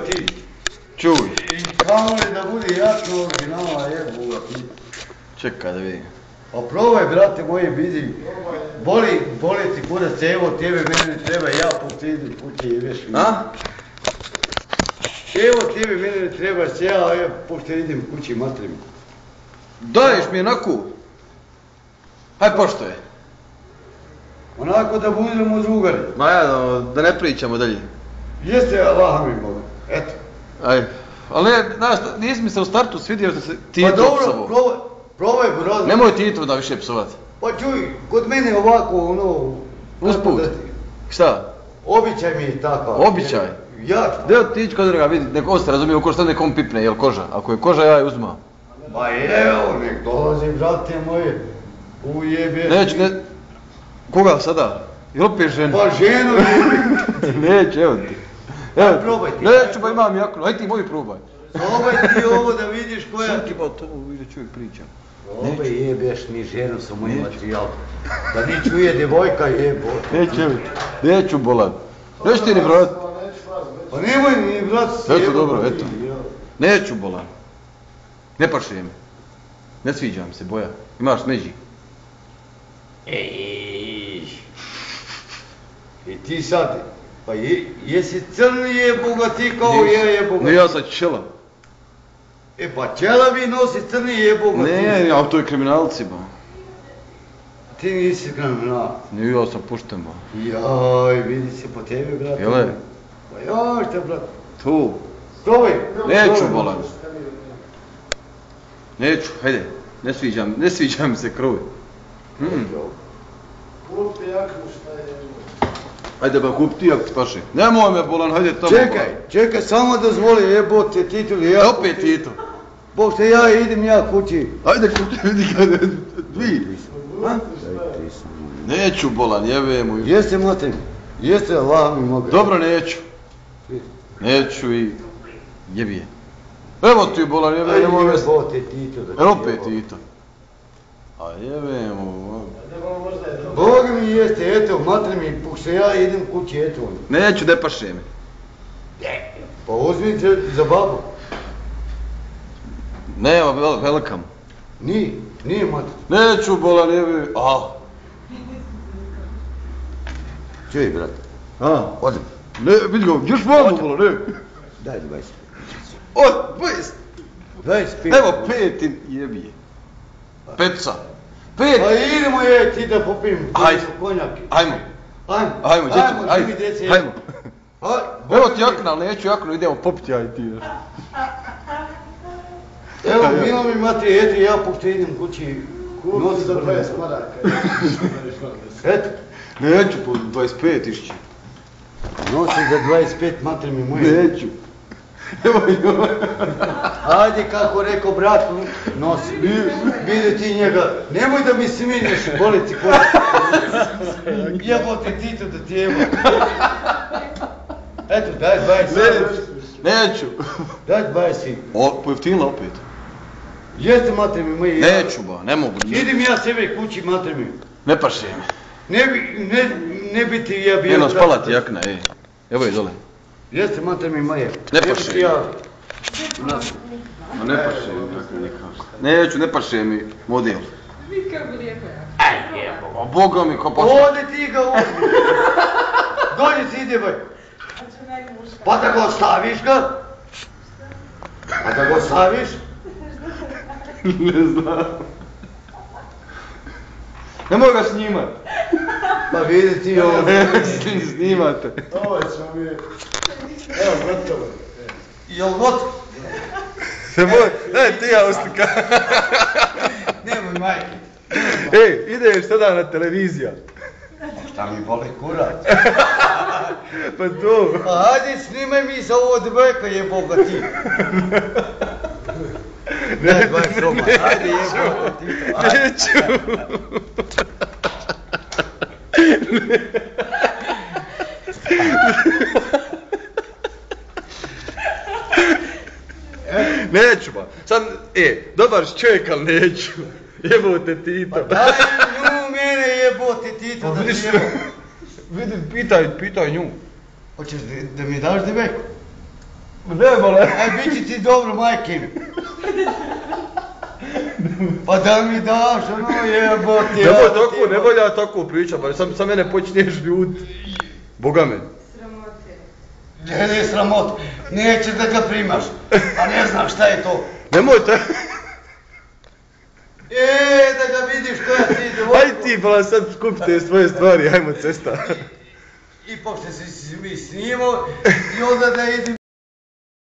ti. Čuj. I kamo li da bude jasno originalna jeboga ti. Čekaj da vidim. Pa probaj, brate moji, vidi. Boli ti kurac, evo tebe, mene treba, ja pošto idem kući i veš mi. A? Evo tebe, mene ne treba, ja pošto idem kući, matrim. Daješ mi onako? Haj pošto je. Onako da budemo drugari. Ma ja, da ne pričamo dalje. Jeste, Allah mi Boga, eto. Aj, ali znaš, nisi mi se u startu svidio da se Tito Pa dobro, psovao. probaj brzo. Nemoj Tito da više psovati. Pa čuj, kod mene ovako, ono... Usput. Šta? Običaj mi je takav. Običaj? Ja. Gdje ti ići kod njega vidi, nek on se razumije, uko što nekom pipne, jel koža? Ako je koža, ja je uzmam. Ma evo, nek dolazi, brate moje. Ujebe. Neću, ne... Koga sada? Jel opet ženu? Pa ženu jebi. Neću, evo ti. Evo, probaj ti. Neću, pa imam jaknu, aj ti moj probaj. Probaj ti ovo da vidiš koja... Sad ti ba to ide čovjek priča. Probaj jebeš mi ženu sa mojim materijalom. Da ni čuje devojka jebo. Neću bolan. Neću ti ni brat. Pa nemoj ni brat s Eto dobro, eto. Neću bolan. Ne paše mi. Ne sviđa mi se boja. Imaš smeđi. Ej. I ti sad, pa jesi crni jeboga ti kao ja jeboga? Ne, ja sam čela. E pa čela vi nosi crni jeboga ti. Ne, ja to je kriminalci ba. Ti nisi kriminal. Ne, ja sam pušten ba. Jaj, vidi se po tebi, brate. Jele? Pa jaj, šta, brate? Tu. Probaj. Neću bolan. Neću, hajde. Ne sviđa mi se krov. Kupi jaknu šta je... Hajde ba, kup ti jak ti paše. Nemoj me bolan, hajde tamo. Čekaj, samo dozvoli jebote Tito ili ja. Opet Tito. Pošto ja idem ja kući. Hajde kupi, vidi kada dvi. Neću bolan, jebe mu. Jeste mater, jeste Allah mi moga. Dobro, neću. Neću i jebi je. Evo ti bolan, jebe, nemoj me... Jebote Tito da ti Evo opet Tito. A jebe mu. Boga mi jeste, eto, mater mi, pošto ja idem kući, eto. Neću, ne paše mi. Pa uzmite za babu. Nema, velkam. Nije mater. Neću bolan, jebe. Čuj, brate. Odem. Ne, vidi ga, još vamo bolan, ne. Daj 25. Od, 25. Evo 5 jebi je. Petica. 5. Pa idemo ti da popijem konjak. Ajmo. Ajmo, dječi, ajmo. Evo ti jakna, ali neću jaknu, idemo popiti ja i ti. Evo, milo mi matri, eto ja pošto idem kući. Kupi za 20 maraka. Eto. Neću po 25 išći. Nosi za 25 matri mi moje. Neću. Evo joj. Ajde kako rekao brat, nosi. Vidi ti njega. Nemoj da mi sminješ, boli ti kurac. Jebote Tito da ti evo. Eto, daj 20. Neću. Daj 20. Pojeftinila opet. Jeste matri mi moji. Neću ba, ne mogu. Idem ja sebe kući matri mi. Ne paše mi. Ne bi ti ja bio... Jedno spala ti jakna, ej. Evo je dole. Jeste mater mi moje. Ne paše mi. Ja... Ma ne paše mi tako nikako. Neću, ne paše mi model. Nikako lijepo je. Aj jebo. A Boga mi ko paše. Ode ti ga uzmi. Dođi si ide boj. Pa da ga ostaviš ga? Pa da ga ostaviš? Ne znam. Nemoj ga snimat. Pa vidi ti ovo. Snimate. Ovo ćemo mi... Evo, gotovo. Jel gotovo? Daj ti ja uslika. Nemoj majke. Ej, ideš sada na televizija. Šta mi boli kurac? Pa to. Pa hajde snimaj mi za ovo debeka jeboga ti. Daj 20 roba, hajde jeboga ti. Neću. Neću ba. Sad, dobar si čovjek, ali neću. Jebote Tito. Pa daj nju mene jebote Tito da ti jebo. Vidim, pitaj nju. Hoćeš da mi daš debeku? Zajebala. bit će ti dobro, majke mi. Pa da mi daš, ono jebote. Ne volja tako priča, pa sam mene počneš ljudit. Boga me. Sramote. Ne, sramot, neće da ga primaš, a ne znam šta je to. Nemojte. Da ga vidiš koja ti ide. Aj ti, bala, sad skupite svoje stvari, ajmo cesta. I pošto si mi snimao, i onda da idem